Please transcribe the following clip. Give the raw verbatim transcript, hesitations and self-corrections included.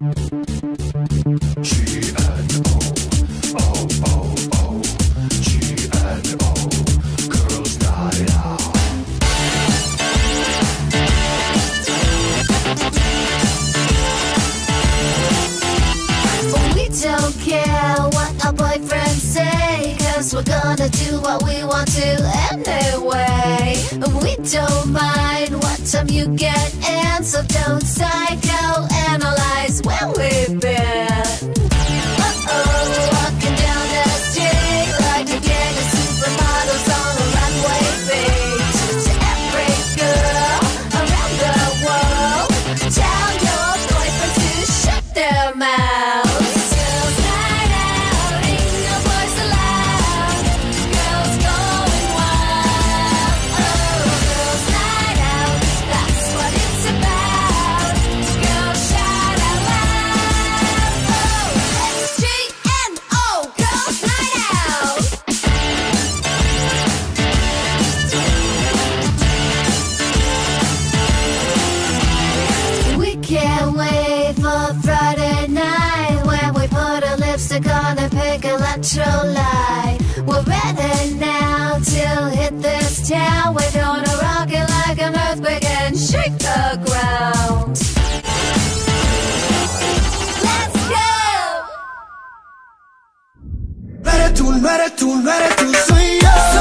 Don't care what our boyfriends say, 'cause we're gonna do what we want to anyway. We don't mind what time you get in, so don't psychoanalyze where we've been. Uh-oh, walking down the street like a gang of supermodels on a runway beat. To every girl around the world, tell your boyfriend to shut their mouth. Can't wait for Friday night when we put our lipstick on and pick electrolyte. We're ready now to hit this town. We're gonna rock it like an earthquake and shake the ground. Let's go! No eres tú, no eres tú, no eres tú, soy yo.